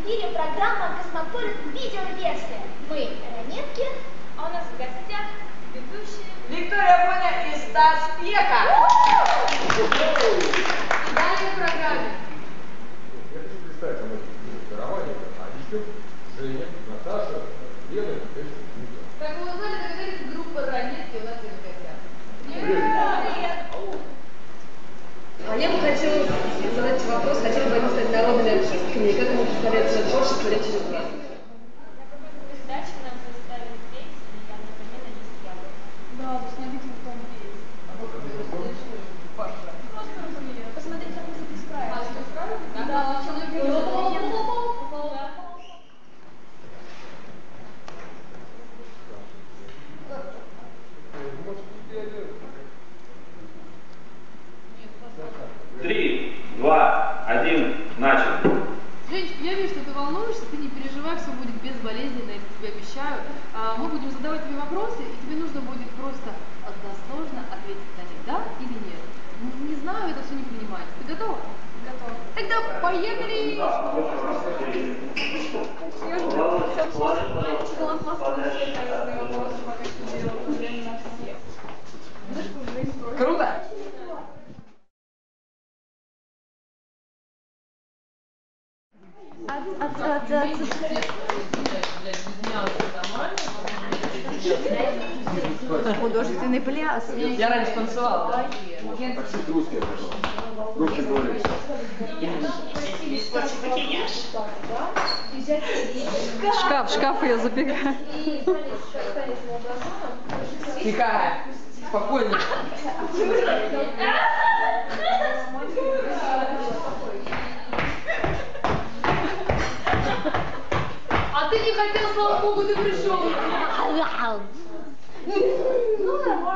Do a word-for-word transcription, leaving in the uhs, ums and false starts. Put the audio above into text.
эфире программа «Космополит. Видеоверсия». Мы ранетки, а у нас в гостях ведущие Виктория Боня и Стас Пьеха. Далее в программе. Я хочу представить вам этих дарований, а еще Женя, Наташа, Лена и, конечно, Вика. Как вы узнали, догадались, группа ранетки у нас есть в гостях. Привет! А я бы хотела задать вопрос, хотели бы они стать народными артистками, и как они представляют свое творчество лет через двадцать? Передачи нам заставили петь, и я, например, не съела. Да, посмотрите, в том есть. Паша. Посмотрите, как мы с этим справились. А, что, справились? Да, да, Три, два, один, начал. Женечка, я вижу, что ты волнуешься, ты не переживай, все будет безболезненно, я тебе обещаю. А, мы будем задавать тебе вопросы, и тебе нужно будет просто односложно ответить на них, да или нет. Не, не знаю, это все не принимать. Ты готова? Готова. Тогда поехали! Круто! От, от, от, от. Художественный пляс. Я раньше танцевала. Таксист русский, пожалуйста. Громче говори. Шкаф, шкаф ее забегает. Тихо! Спокойно. А ты не хотел, слава богу, ты пришел. Ну,